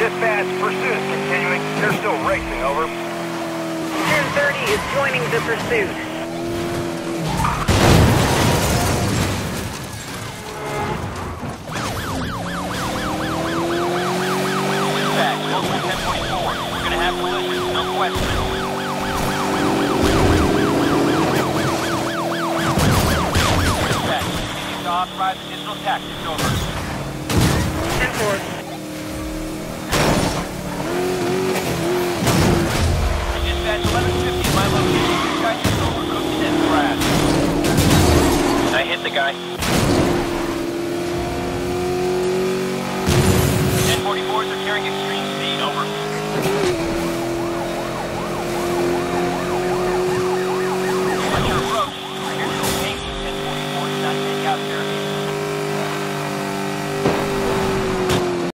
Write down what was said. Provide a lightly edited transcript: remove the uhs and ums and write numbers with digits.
Dispatch, pursuit is continuing. They're still racing, over. 1030 is joining the pursuit. Dispatch, Delta 1044. We're gonna have collision, no question. Dispatch, you need to authorize additional tactics, over.